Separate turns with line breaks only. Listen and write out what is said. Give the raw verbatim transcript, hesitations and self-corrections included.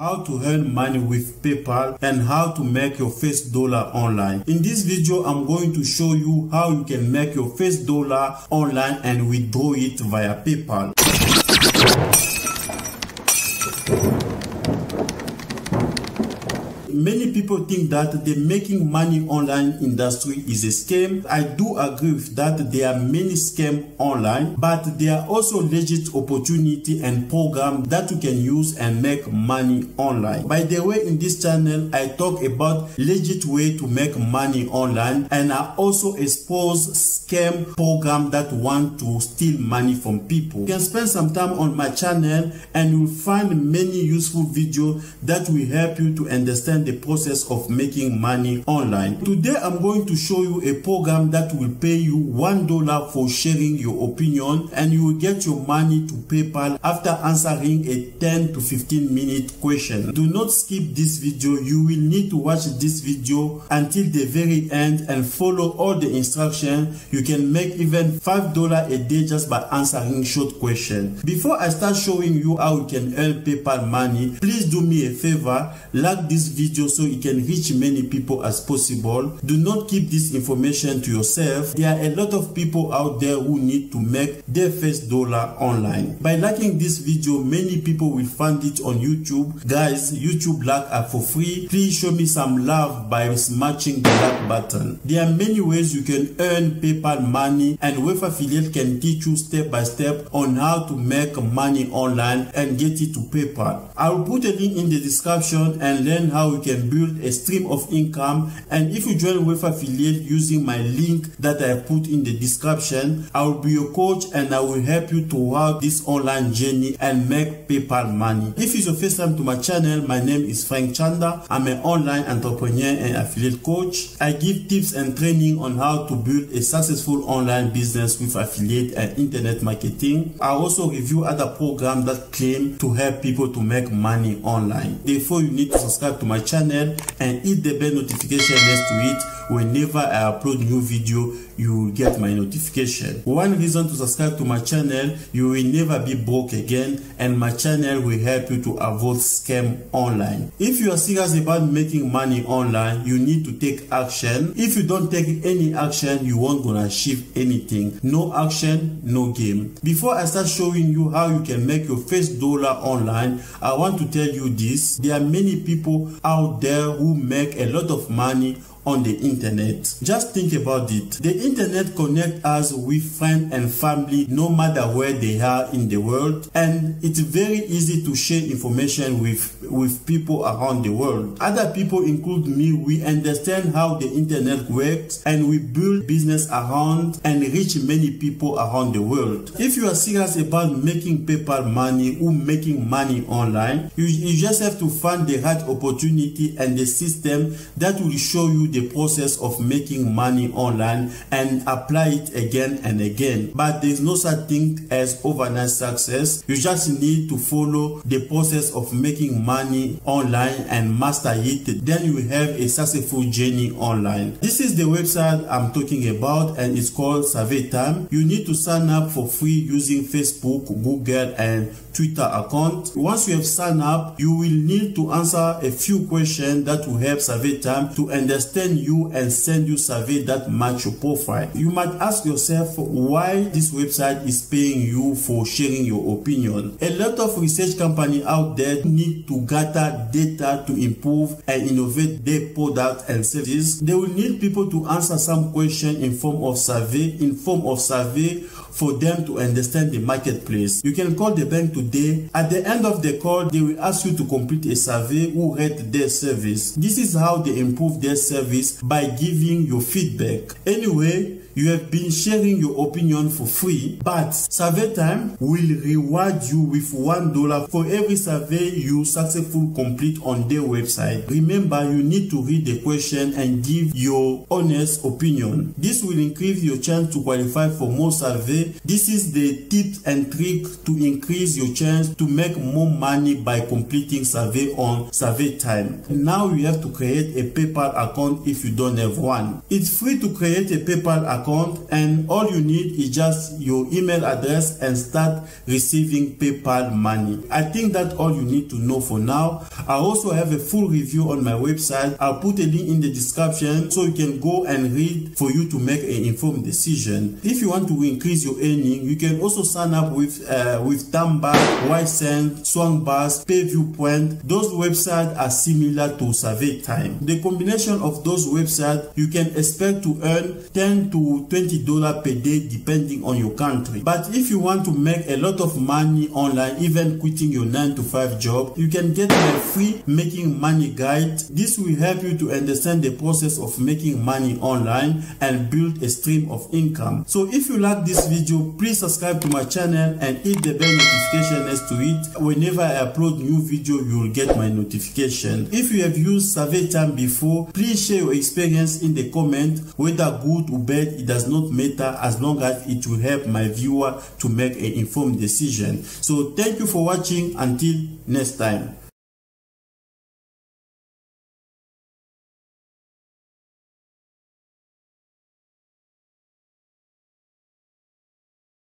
How to earn money with PayPal and how to make your first dollar online. In this video, I'm going to show you how you can make your first dollar online and withdraw it via PayPal. Many people think that the making money online industry is a scam. I do agree with that. There are many scams online, but there are also legit opportunity and program that you can use and make money online. By the way, in this channel, I talk about legit way to make money online, and I also expose scam program that want to steal money from people. You can spend some time on my channel and you'll find many useful videos that will help you to understand the process of making money online. Today I'm going to show you a program that will pay you one dollar for sharing your opinion, and you will get your money to PayPal after answering a ten to fifteen minute question. Do not skip this video. You will need to watch this video until the very end and follow all the instructions. You can make even five dollars a day just by answering short questions. Before I start showing you how you can earn PayPal money, please do me a favor, like this video so it can reach many people as possible. Do not keep this information to yourself. There are a lot of people out there who need to make their first dollar online. By liking this video, many people will find it on YouTube. Guys, YouTube like are for free. Please show me some love by smashing the like button. There are many ways you can earn PayPal money, and Wave Affiliate can teach you step by step on how to make money online and get it to PayPal. I will put a link in the description and learn how you can build a stream of income. And if you join Wave Affiliate using my link that I put in the description, I will be your coach and I will help you throughout this online journey and make PayPal money. If it's your first time to my channel, my name is Frank Chanda. I'm an online entrepreneur and affiliate coach. I give tips and training on how to build a successful online business with affiliate and internet marketing. I also review other programs that claim to help people to make money online. Therefore, you need to subscribe to my channel and hit the bell notification next to it. Whenever I upload new video, you will get my notification. One reason to subscribe to my channel, you will never be broke again, and my channel will help you to avoid scam online. If you are serious about making money online, you need to take action. If you don't take any action, you won't gonna achieve anything. No action, no game. Before I start showing you how you can make your first dollar online, I want to tell you this. There are many people out there who make a lot of money on the internet. Just think about it. The internet connects us with friends and family no matter where they are in the world, and it's very easy to share information with with people around the world. Other people, include me, we understand how the internet works and we build business around and reach many people around the world. If you are serious about making PayPal money or making money online, you, you just have to find the right opportunity and the system that will show you the process of making money online and apply it again and again. But there is no such thing as overnight success. You just need to follow the process of making money online and master it. Then you will have a successful journey online. This is the website I'm talking about, and it's called SurveyTime. You need to sign up for free using Facebook, Google, and Twitter account. Once you have signed up, you will need to answer a few questions that will help SurveyTime to understand you and send you survey that match your profile. You might ask yourself why this website is paying you for sharing your opinion. A lot of research companies out there need to gather data to improve and innovate their product and services. They will need people to answer some question in form of survey, in form of survey for them to understand the marketplace. You can call the bank today. At the end of the call, they will ask you to complete a survey who rate their service. This is how they improve their service, by giving your feedback. Anyway, you have been sharing your opinion for free, but SurveyTime will reward you with one dollar for every survey you successfully complete on their website. Remember, you need to read the question and give your honest opinion. This will increase your chance to qualify for more survey. This is the tips and trick to increase your chance to make more money by completing survey on SurveyTime. Now you have to create a PayPal account if you don't have one. It's free to create a PayPal account account, and all you need is just your email address and start receiving PayPal money. I think that's all you need to know for now. I also have a full review on my website. I'll put a link in the description so you can go and read for you to make an informed decision. If you want to increase your earning, you can also sign up with uh, with Tamba, YSend, Swangbass, PayViewPoint. Those websites are similar to SurveyTime. The combination of those websites, you can expect to earn ten to twenty dollars per day depending on your country. But if you want to make a lot of money online, even quitting your nine to five job, you can get my free Making Money Guide. This will help you to understand the process of making money online and build a stream of income. So if you like this video, please subscribe to my channel and hit the bell notification next to it. Whenever I upload new video, you will get my notification. If you have used SurveyTime before, please share your experience in the comment. Whether good or bad, it does not matter as long as it will help my viewer to make an informed decision. So thank you for watching. Until next time.